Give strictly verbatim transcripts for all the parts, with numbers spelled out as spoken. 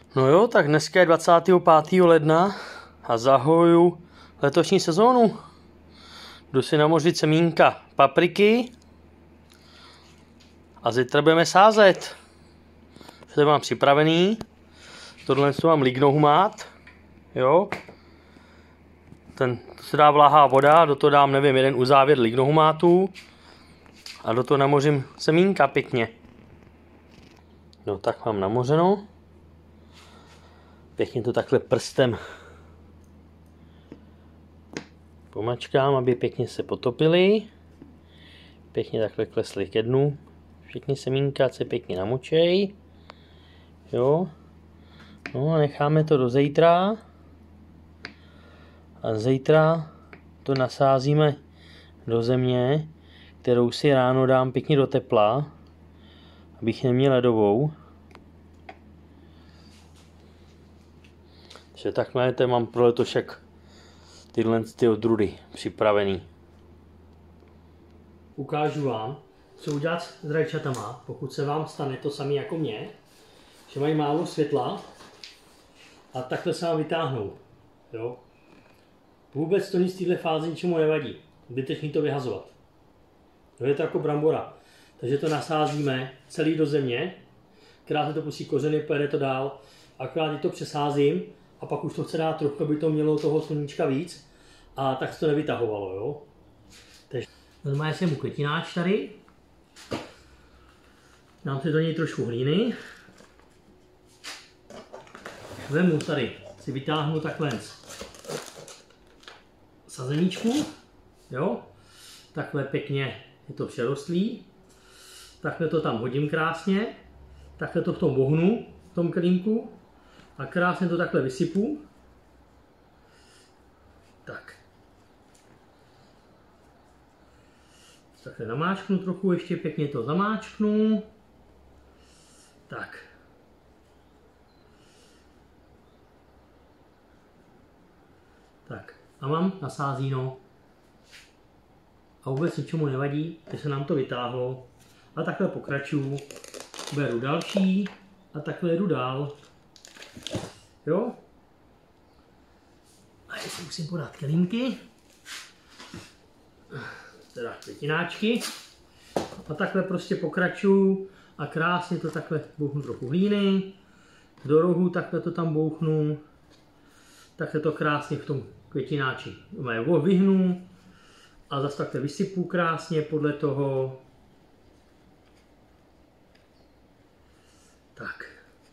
No jo, tak dneska je dvacátého pátého ledna a zahajuju letošní sezónu. Jdu si namořit semínka papriky a zítra budeme sázet. Všechno mám připravený. Tohle mám lignohumát. Jo. Ten, to se dá vláhá voda, do toho dám, nevím, jeden uzávěr lignohumátu a do toho namořím semínka pěkně. No tak mám namořeno. Pěkně to takhle prstem pomačkám, aby pěkně se potopily. Pěkně takhle klesly ke dnu. Všechny semínka se pěkně namočej. Jo. No a necháme to do zítra. A zítra to nasázíme do země, kterou si ráno dám pěkně do tepla, abych neměl ledovou. Takže takhle to mám pro letošek tyhle ty odrůdy připravený. Ukážu vám, co udělat s rajčatama, pokud se vám stane to samé jako mě, že mají málo světla a takhle se vám vytáhnou. Jo? Vůbec to nic v této fázi ničemu nevadí. Zbytečný to vyhazovat. To je to jako brambora. Takže to nasázíme celý do země, krásně to pustí kořeny, pojede to dál, akorát to přesázím a pak už to chce dát trochu, aby to mělo toho sluníčka víc a tak se to nevytahovalo. Jo? Takže normálně jsem mu květináč tady, dám si do něj trošku hlíny, vemu tady, si vytáhnu takhle sazeníčku, jo, takhle pěkně je to přerostlý, takhle to tam hodím krásně, takhle to v tom vohnu, v tom klínku a krásně to takhle vysypu. Tak. Takhle namáčknu trochu, ještě pěkně to zamáčknu. Tak. Tak. A mám nasázíno. A vůbec ničemu nevadí, že se nám to vytáhlo. A takhle pokračuju. Beru další a takhle jdu dál. Jo? A ještě musím podat kelímky. Teda květináčky. A takhle prostě pokračuju a krásně to takhle bouchnu trochu hlíny. Do rohu takhle to tam bouchnu. Takhle to krásně v tom květináči vyhnu a zase takhle vysypu krásně podle toho. Tak.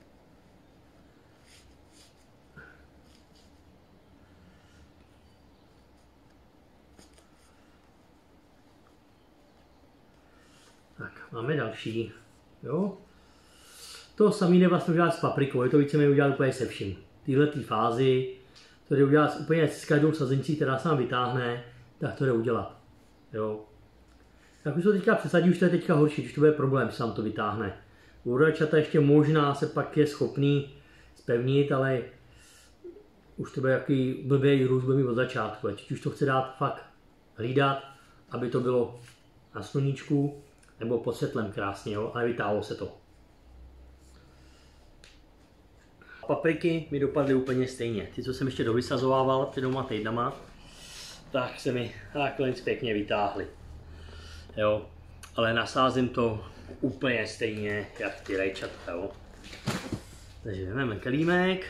Tak, máme další. Jo? To samé jde vlastně udělat s paprikou, je to víceméně udělat úplně se vším. Tyhle tý fázi, to jde udělat úplně s každou sazencí, která se nám vytáhne, tak to jde udělat. Jo. Jak už to teďka přesadí, už to je teďka horší, když to bude problém, se nám to vytáhne. U rajčata ještě možná se pak je schopný zpevnit, ale už to bude jaký blbý růst, bude mít od začátku. Ať už to chce dát fakt hlídat, aby to bylo na sluníčku, nebo pod světlem krásně, jo, ale vytáhlo se to. Papriky mi dopadly úplně stejně. Ty, co jsem ještě dovysazovával před dvěma týdnama, tak se mi takhle pěkně vytáhly. Jo, ale nasázím to úplně stejně, jak ty rajčata, jo. Takže vezmeme kelímek.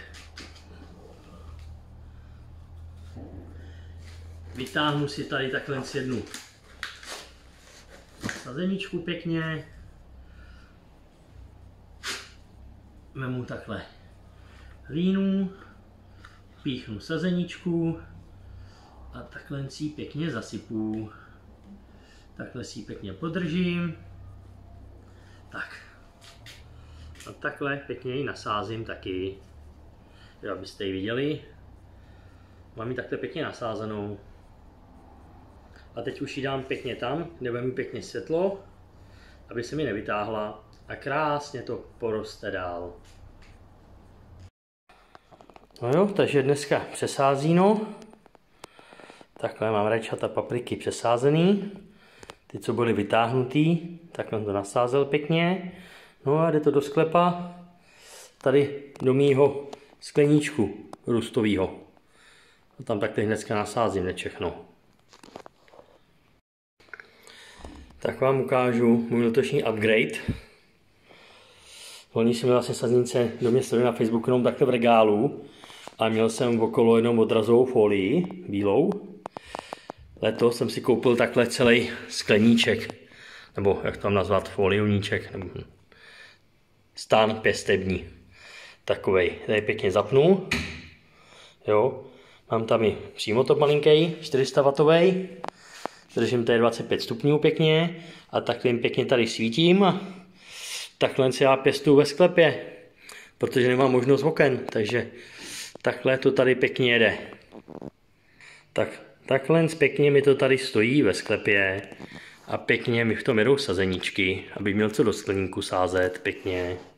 Vytáhnu si tady takhle jednu sazeničku pěkně. Vemu takhle hlínu, píchnu sazeničku a takhle si ji pěkně zasypu. Takhle si ji pěkně podržím. Tak. A takhle pěkně ji nasázím taky, abyste ji viděli. Mám ji takhle pěkně nasázenou. A teď už ji dám pěkně tam, kde bude mi pěkně světlo, aby se mi nevytáhla a krásně to poroste dál. No jo, takže dneska přesázíno. Takhle mám rajčata papriky přesázený. Ty, co byly vytáhnutý, tak jsem to nasázel pěkně. No a jde to do sklepa tady do mýho skleníčku růstového. A tam takhle hnedka nasázím nečechno. Tak vám ukážu můj letošní upgrade. Loni jsem měl vlastně saznice do mě na Facebooku jenom takhle v regálu a měl jsem okolo jenom odrazovou folii bílou. Letos jsem si koupil takhle celý skleníček, nebo jak tam nazvat, foliovníček, nebo stán pěstební. Takovej, tady pěkně zapnu. Jo, mám tam i přímo to malinký, čtyři sta watový. Držím tady dvacet pět stupňů pěkně a takhle jim pěkně tady svítím a takhle si já pěstuju ve sklepě, protože nemám možnost oken, takže takhle to tady pěkně jede. Tak, takhle pěkně mi to tady stojí ve sklepě a pěkně mi v tom jedou sazeničky, aby měl co do skleníku sázet pěkně.